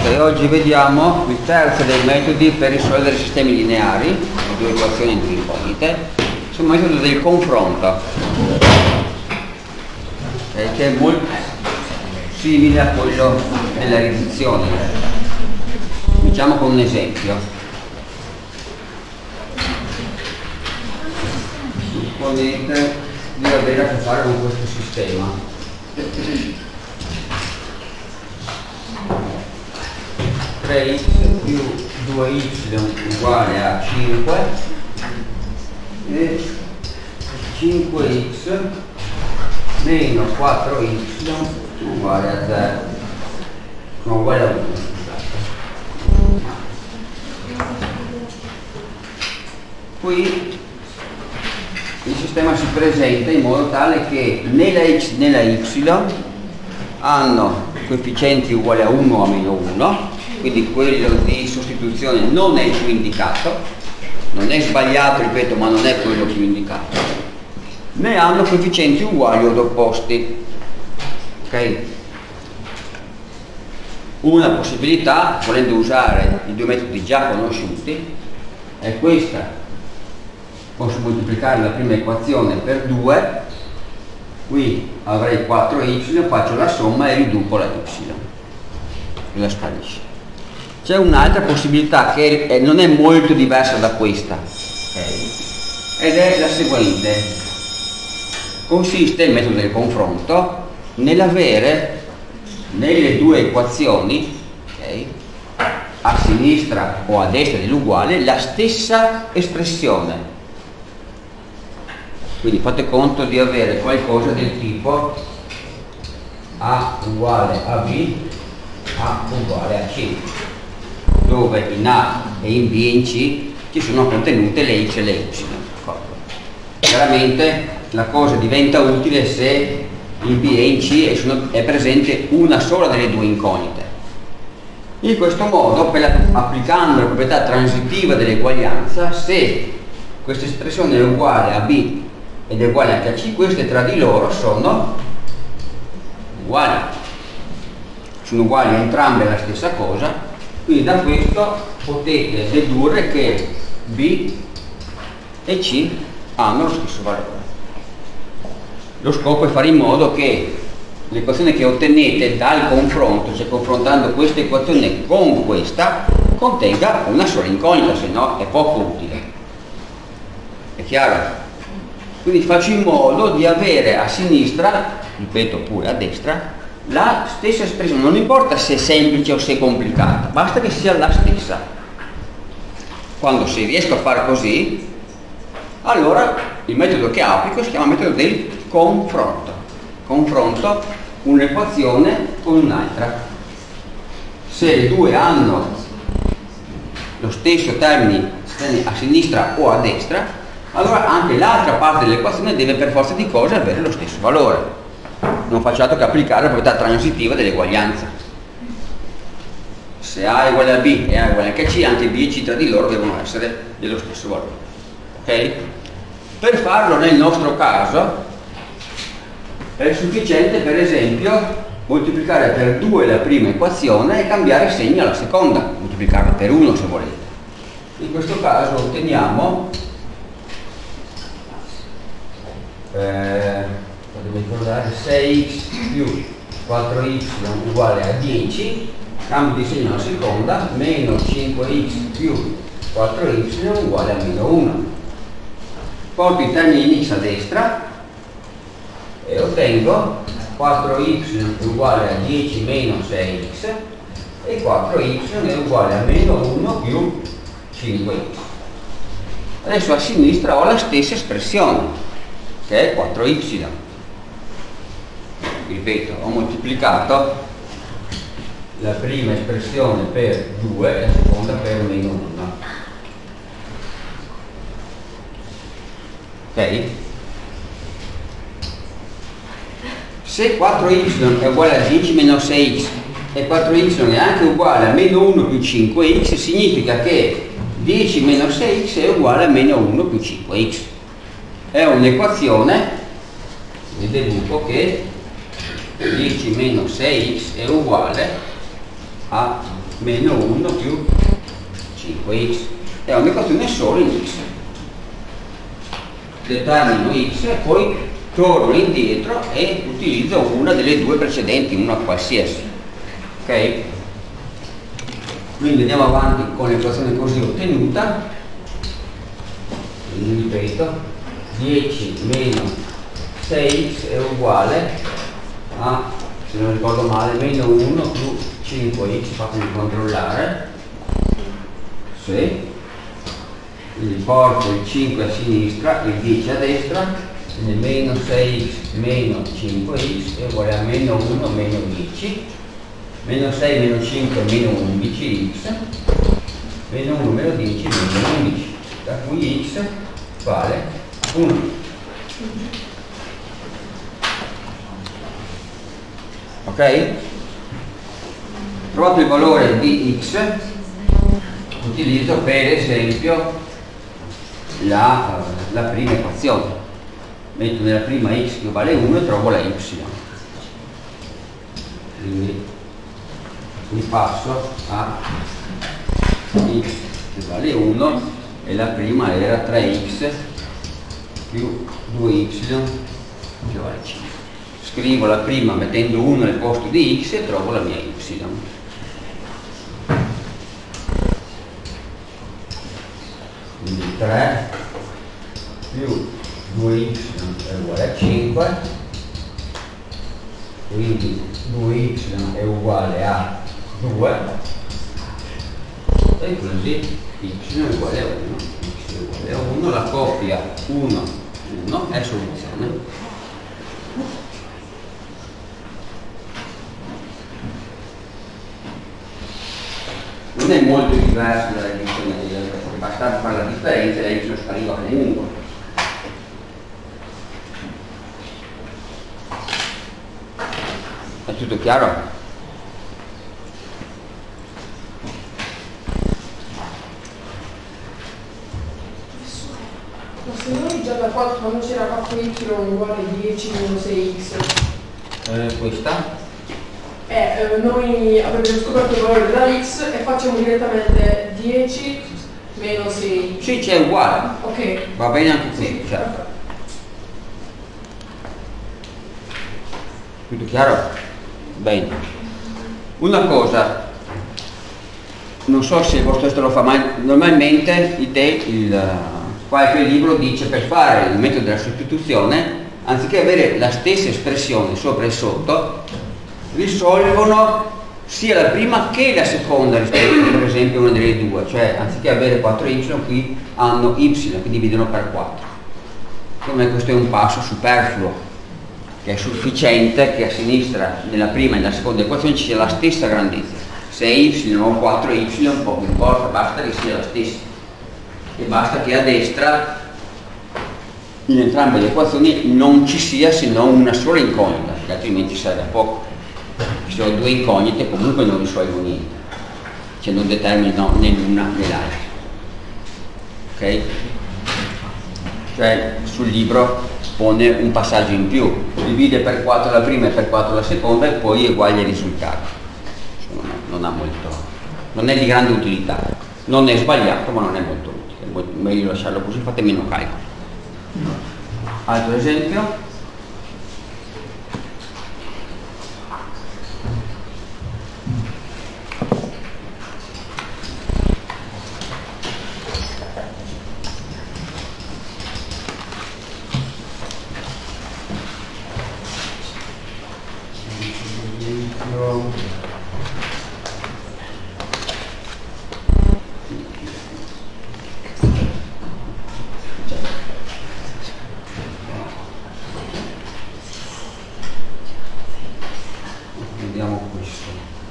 Ok, oggi vediamo il terzo dei metodi per risolvere sistemi lineari, due equazioni in due incognite, sul metodo del confronto, che è molto simile a quello della riduzione. Cominciamo con un esempio. Supponete di avere a che fare con questo sistema. 3x più 2y uguale a 5 e 5x meno 4y uguale a 0, no, uguale a 1. Qui il sistema si presenta in modo tale che né la x né la y hanno coefficienti uguali a 1 o a meno 1, quindi quello di sostituzione non è più indicato, non è sbagliato, ripeto, ma non è quello più indicato, né hanno coefficienti uguali o opposti. Ok? Una possibilità, volendo usare i due metodi già conosciuti, è questa: posso moltiplicare la prima equazione per 2, qui avrei 4y, faccio la somma e riduco la y e la sparisce. C'è un'altra possibilità che non è molto diversa da questa, okay? Ed è la seguente: consiste il metodo del confronto nell'avere nelle due equazioni, okay, a sinistra o a destra dell'uguale, la stessa espressione. Quindi fate conto di avere qualcosa del tipo A uguale a B, A uguale a C, dove in A e in B e in C ci sono contenute le x e le y. Chiaramente la cosa diventa utile se in B e in C è presente una sola delle due incognite. In questo modo, applicando la proprietà transitiva dell'eguaglianza, se questa espressione è uguale a B ed è uguale anche a C, queste tra di loro sono uguali. Sono uguali entrambe alla stessa cosa. Quindi da questo potete dedurre che B e C hanno lo stesso valore. Lo scopo è fare in modo che l'equazione che ottenete dal confronto, cioè confrontando questa equazione con questa, contenga una sola incognita, se no è poco utile. È chiaro? Quindi faccio in modo di avere a sinistra, ripeto pure a destra, la stessa espressione. Non importa se è semplice o se è complicata, basta che sia la stessa. Quando si riesco a fare così, allora il metodo che applico si chiama metodo del confronto. Confronto un'equazione con un'altra. Se le due hanno lo stesso termine a sinistra o a destra, allora anche l'altra parte dell'equazione deve per forza di cose avere lo stesso valore. Non faccio altro che applicare la proprietà transitiva dell'eguaglianza. Se A è uguale a B e A è uguale anche a C, anche B e C tra di loro devono essere dello stesso valore. Ok? Per farlo nel nostro caso è sufficiente, per esempio, moltiplicare per 2 la prima equazione e cambiare segno alla seconda, moltiplicarla per 1 se volete. In questo caso otteniamo devo ricordare 6x più 4y uguale a 10, cambio di segno alla seconda, meno 5x più 4y uguale a meno 1. Porto i termini in x a destra e ottengo 4y uguale a 10 meno 6x e 4y è uguale a meno 1 più 5x. Adesso a sinistra ho la stessa espressione, che è 4y. Ripeto, ho moltiplicato la prima espressione per 2 e la seconda per meno 1. Ok? Se 4y è uguale a 10 meno 6x e 4y è anche uguale a meno 1 più 5x, significa che 10 meno 6x è uguale a meno 1 più 5x. È un'equazione, vi deduco che 10 meno 6x è uguale a meno 1 più 5x. È un'equazione solo in x. Determino x e poi torno indietro e utilizzo una delle due precedenti, una qualsiasi. Ok? Quindi andiamo avanti con l'equazione così ottenuta. Quindi ripeto, 10 meno 6x è uguale a, se non ricordo male, meno 1 più 5x, fatemi controllare. Sì. Quindi porto il 5 a sinistra, il 10 a destra, quindi meno 6x meno 5x è uguale a meno 1 meno 10, meno 6 meno 5 meno 11x, meno 1 meno 10 meno 11, da cui x vale 1. Ok? Trovato il valore di x, utilizzo per esempio la prima equazione. Metto nella prima x che vale 1 e trovo la y. Quindi mi passo a x che vale 1 e la prima era 3x più 2y che vale 5. Scrivo la prima mettendo 1 al posto di x e trovo la mia y. Quindi 3 più 2y è uguale a 5, quindi 2y è uguale a 2 e così y è uguale a 1. X è uguale a 1, la coppia 1, 1 è soluzione. Non è molto diverso dalla riduzione perché bastava fare la differenza e la y spariva comunque. È tutto chiaro? Ma se noi già da 4 quando c'era 4y uguale a 10 meno 6x, Questa? noi avremmo scoperto il valore della x e facciamo direttamente 10 meno 6. Sì, c'è uguale. Ok. Va bene anche qui, Sì, certo. Tutto chiaro? Bene. Una cosa, non so se il vostro testo lo fa, ma normalmente qualche libro dice per fare il metodo della sostituzione, anziché avere la stessa espressione sopra e sotto, risolvono sia la prima che la seconda rispetto per esempio a una delle due, cioè anziché avere 4y qui hanno y, quindi dividono per 4. Secondo me questo è un passo superfluo, che è sufficiente che a sinistra nella prima e nella seconda equazione ci sia la stessa grandezza. Se è y o 4y poco importa, basta che sia la stessa e basta che a destra in entrambe le equazioni non ci sia se non una sola incognita, perché altrimenti serve a poco. Se ho due incognite comunque non risolvo niente, cioè non determino né l'una né l'altra. Ok? Cioè sul libro pone un passaggio in più, divide per 4 la prima e per 4 la seconda e poi eguaglia il risultato. Non è di grande utilità, non è sbagliato ma non è molto utile, è meglio lasciarlo così, fate meno calcoli. Altro esempio? Vediamo questo.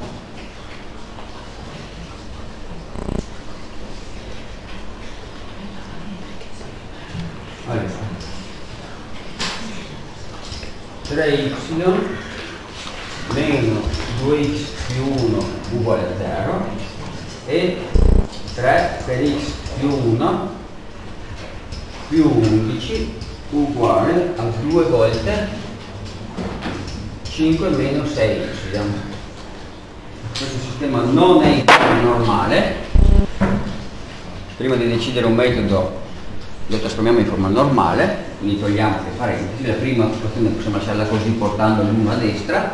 Allora, 3y meno 2x più 1 uguale a 0 e 3 per x più 1 più 11 uguale a 2 volte 5 meno 6y. questo sistema non è in forma normale, prima di decidere un metodo lo trasformiamo in forma normale, quindi togliamo le parentesi, la prima equazione possiamo lasciarla così portando l'1 a destra,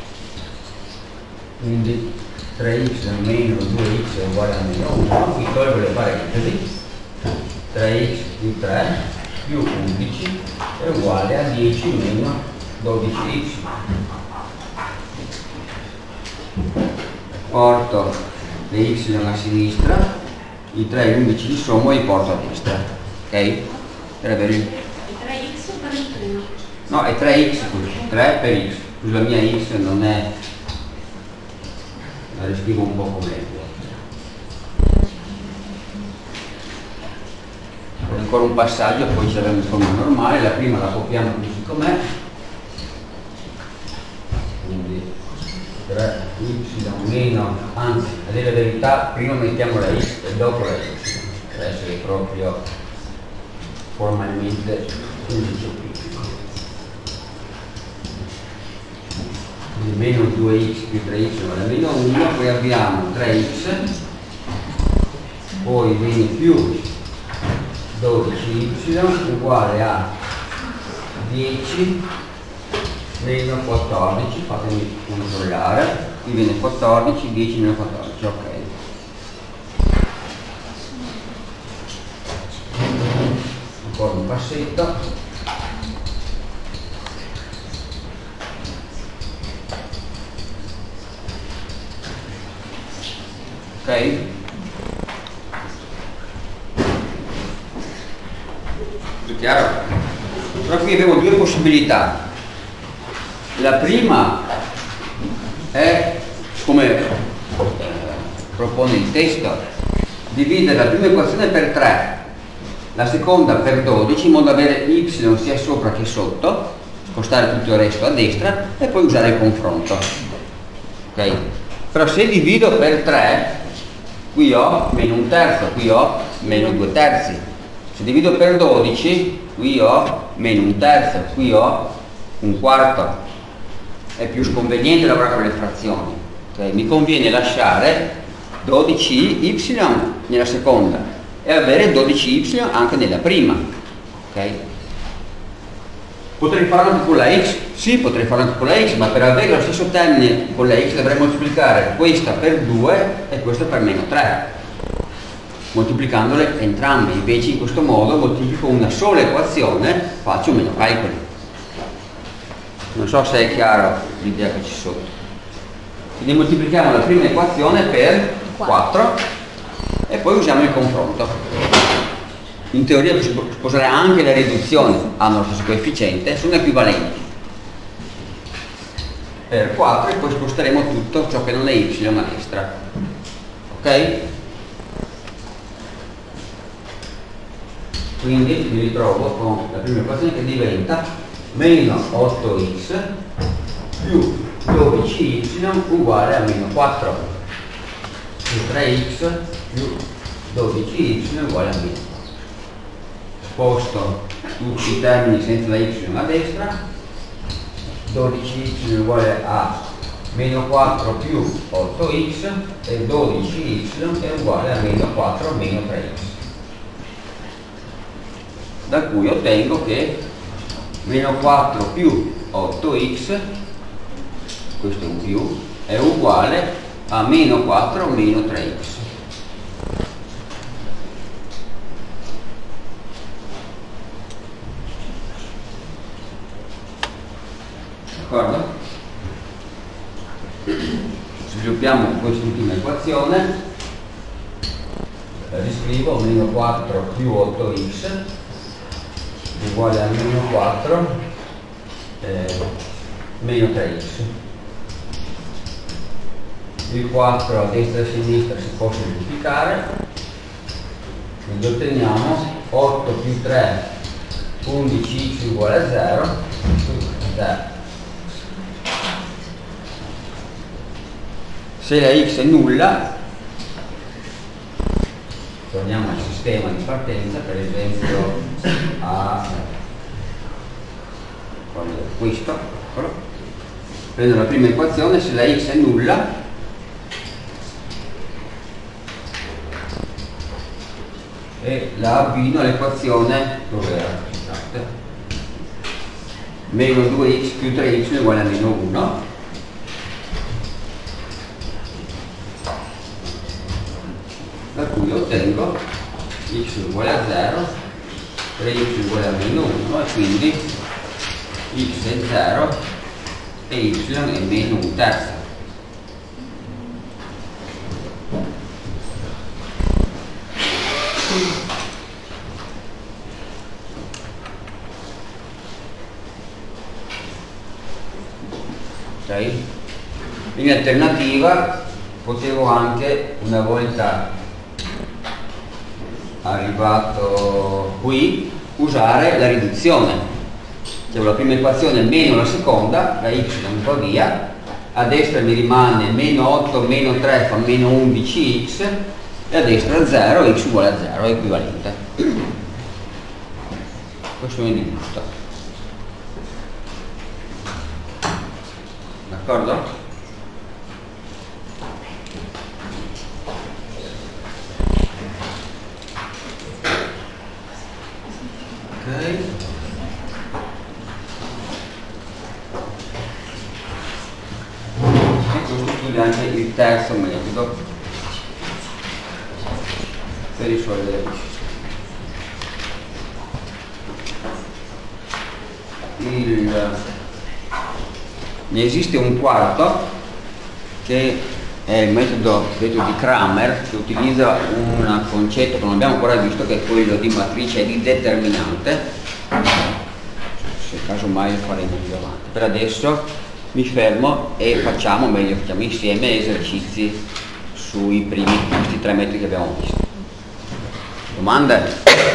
quindi 3x meno 2x è uguale a meno 1, qui tolgo le parentesi, 3x più 3 più 11 è uguale a 10 meno 12y. Porto le y a sinistra, i 3 e gli 11 li sommo e li porto a destra, ok? Per avere il... 3x per il primo? No, è 3x, 3 per x, la mia x non è... la riscrivo un po' meglio. Ancora un passaggio, poi ci avremo in forma normale, la prima la copiamo così com'è, quindi 3y meno, anzi, a dire la verità, prima mettiamo la x e dopo la y, per essere proprio formalmente semplificato. Quindi meno 2x più 3y vale a meno 1, poi abbiamo 3x, poi viene più 12y uguale a 10 meno 14, fatemi controllare, qui viene 14, 10 meno 14, ok. Ancora un passetto. Ok? È chiaro? Però qui abbiamo due possibilità. La prima è, come propone il testo, dividere la prima equazione per 3, la seconda per 12, in modo da avere y sia sopra che sotto, spostare tutto il resto a destra e poi usare il confronto. Ok? Però se divido per 3, qui ho meno un terzo, qui ho meno 2 terzi. Se divido per 12, qui ho meno un terzo, qui ho un quarto. È più sconveniente lavorare con le frazioni. Okay? Mi conviene lasciare 12y nella seconda e avere 12y anche nella prima. Okay? Potrei farlo anche con la x? Sì, potrei farlo anche con la x, ma per avere lo stesso termine con la x dovrei moltiplicare questa per 2 e questa per meno 3. Moltiplicandole entrambe, invece in questo modo moltiplico una sola equazione, faccio meno calcoli. Non so se è chiaro l'idea che ci sono. Quindi moltiplichiamo la prima equazione per 4 e poi usiamo il confronto. In teoria si può usare anche la riduzione, hanno lo stesso coefficiente, sono equivalenti. Per 4 e poi sposteremo tutto ciò che non è y a destra. Ok? Quindi mi ritrovo con la prima equazione che diventa meno 8x più 12y uguale a meno 4 più 3x più 12y uguale a meno. Sposto tutti i termini senza la y a destra, 12y uguale a meno 4 più 8x e 12y è uguale a meno 4 meno 3x, da cui ottengo che meno 4 più 8x, questo è un più, è uguale a meno 4 meno 3x. D'accordo? Sviluppiamo quest'ultima equazione, la riscrivo, meno 4 più 8x uguale a meno 4 meno 3x. Il 4 a destra e a sinistra si può semplificare, quindi otteniamo 8 più 3 11x uguale a 0 0. Se la x è nulla, torniamo al sistema di partenza, per esempio a questo, prendo la prima equazione, se la x è nulla e la abbino all'equazione dov'era? Meno 2x più 3y uguale a meno 1, da cui ottengo x uguale a 0, 3y uguale a meno 1 e quindi x è 0 e y è meno 1 terzo. Ok? In alternativa potevo anche, una volta arrivato qui, usare la riduzione, cioè la prima equazione meno la seconda, la y va via, a destra mi rimane meno 8 meno 3 fa meno 11x e a destra 0, x uguale a 0, è equivalente. Questione di gusto. D'accordo? Anche il terzo metodo per risolvere ne esiste un quarto che è il metodo detto di Cramer, che utilizza un concetto che non abbiamo ancora visto, che è quello di matrice di determinante. Se caso mai lo faremo più avanti. Per adesso mi fermo e facciamo insieme esercizi sui primi, questi 3 metodi che abbiamo visto. Domande?